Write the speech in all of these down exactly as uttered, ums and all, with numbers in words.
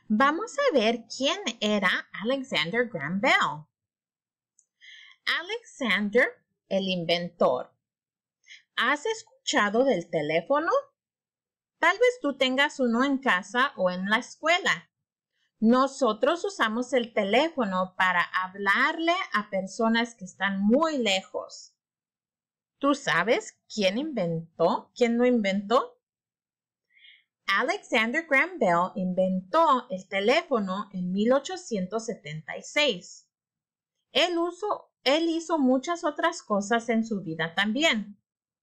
Vamos a ver quién era Alexander Graham Bell. Alexander, el inventor. ¿Has escuchado del teléfono? Tal vez tú tengas uno en casa o en la escuela. Nosotros usamos el teléfono para hablarle a personas que están muy lejos. ¿Tú sabes quién inventó? ¿Quién lo inventó? Alexander Graham Bell inventó el teléfono en mil ochocientos setenta y seis. Él, usó, él hizo muchas otras cosas en su vida también.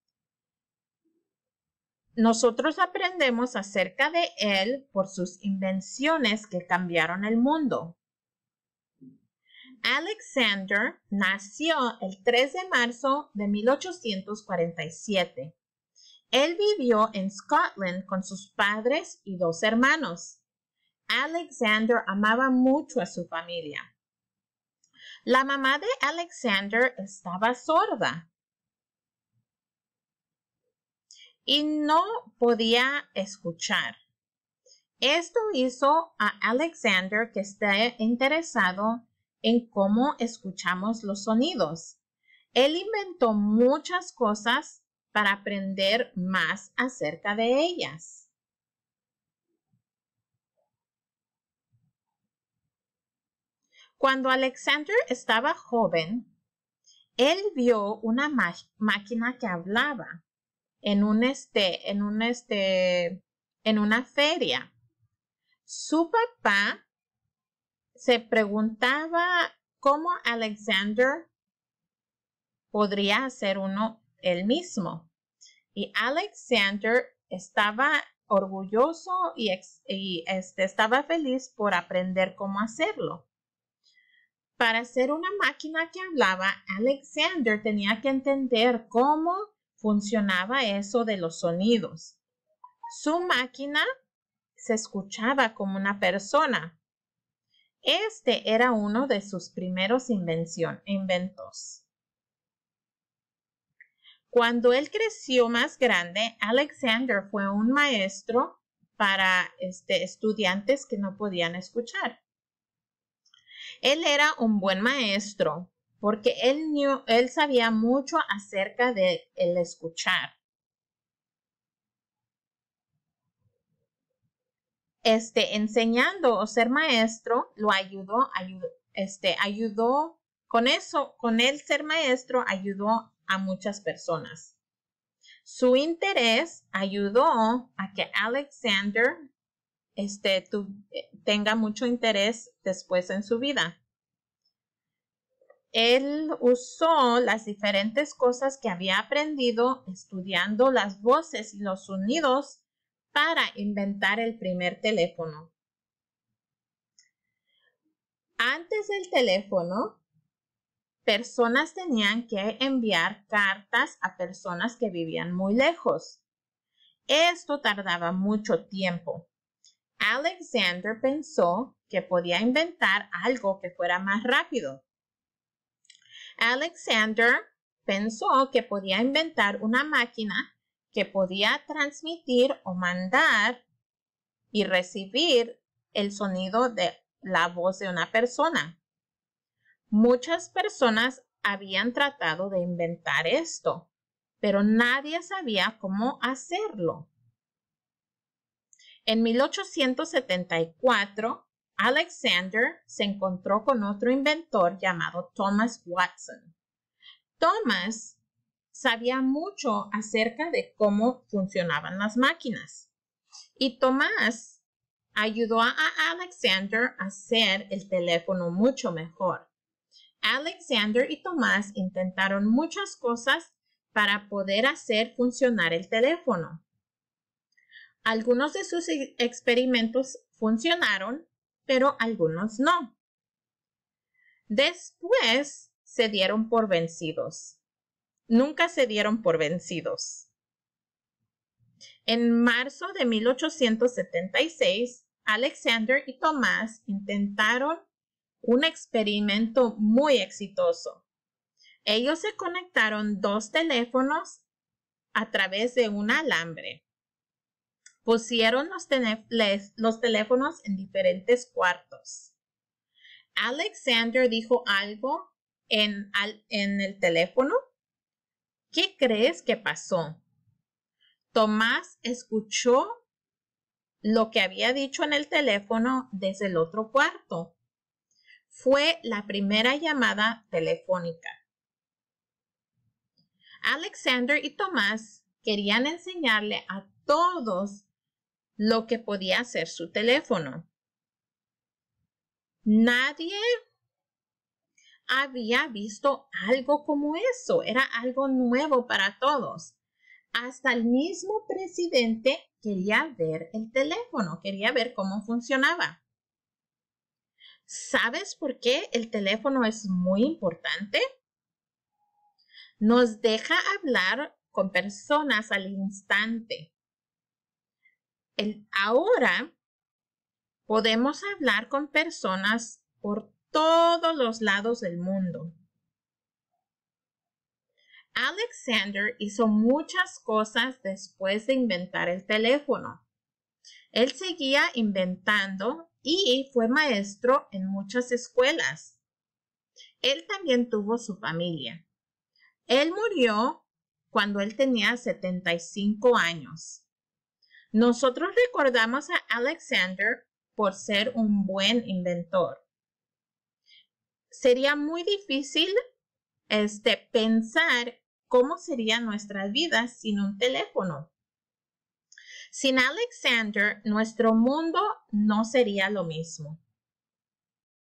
Nosotros aprendemos acerca de él por sus invenciones que cambiaron el mundo. Alexander nació el tres de marzo de mil ochocientos cuarenta y siete. Él vivió en Scotland con sus padres y dos hermanos. Alexander amaba mucho a su familia. La mamá de Alexander estaba sorda y no podía escuchar. Esto hizo a Alexander que esté interesado en cómo escuchamos los sonidos. Él inventó muchas cosas para aprender más acerca de ellas. Cuando Alexander estaba joven, él vio una máquina que hablaba en un este, en un este, en una feria. Su papá se preguntaba cómo Alexander podría hacer uno él mismo. Y Alexander estaba orgulloso y, ex, y este, estaba feliz por aprender cómo hacerlo. Para hacer una máquina que hablaba, Alexander tenía que entender cómo funcionaba eso de los sonidos. Su máquina se escuchaba como una persona. Este era uno de sus primeros invención, inventos. Cuando él creció más grande, Alexander fue un maestro para este, estudiantes que no podían escuchar. Él era un buen maestro porque él, knew, él sabía mucho acerca de el escuchar. Este, enseñando o ser maestro, lo ayudó, ayudó, este, ayudó con eso, con él ser maestro, ayudó a muchas personas. Su interés ayudó a que Alexander este, tu, tenga mucho interés después en su vida. Él usó las diferentes cosas que había aprendido estudiando las voces y los sonidos para inventar el primer teléfono. Antes del teléfono, personas tenían que enviar cartas a personas que vivían muy lejos. Esto tardaba mucho tiempo. Alexander pensó que podía inventar algo que fuera más rápido. Alexander pensó que podía inventar una máquina que podía transmitir o mandar y recibir el sonido de la voz de una persona. Muchas personas habían tratado de inventar esto, pero nadie sabía cómo hacerlo. En mil ochocientos setenta y cuatro, Alexander se encontró con otro inventor llamado Thomas Watson. Thomas sabía mucho acerca de cómo funcionaban las máquinas. Y Thomas ayudó a Alexander a hacer el teléfono mucho mejor. Alexander y Thomas intentaron muchas cosas para poder hacer funcionar el teléfono. Algunos de sus experimentos funcionaron, pero algunos no. Después se dieron por vencidos. Nunca se dieron por vencidos. En marzo de mil ochocientos setenta y seis, Alexander y Thomas intentaron un experimento muy exitoso. Ellos se conectaron dos teléfonos a través de un alambre. Pusieron los, los teléfonos en diferentes cuartos. Alexander dijo algo en, en el teléfono. ¿Qué crees que pasó? Tomás escuchó lo que había dicho en el teléfono desde el otro cuarto. Fue la primera llamada telefónica. Alexander y Tomás querían enseñarle a todos lo que podía hacer su teléfono. Nadie había visto algo como eso. Era algo nuevo para todos. Hasta el mismo presidente quería ver el teléfono, quería ver cómo funcionaba. ¿Sabes por qué el teléfono es muy importante? Nos deja hablar con personas al instante. El, ahora podemos hablar con personas por todos los lados del mundo. Alexander hizo muchas cosas después de inventar el teléfono. Él seguía inventando y fue maestro en muchas escuelas. Él también tuvo su familia. Él murió cuando él tenía setenta y cinco años. Nosotros recordamos a Alexander por ser un buen inventor. Sería muy difícil este, pensar cómo sería nuestra vida sin un teléfono. Sin Alexander, nuestro mundo no sería lo mismo.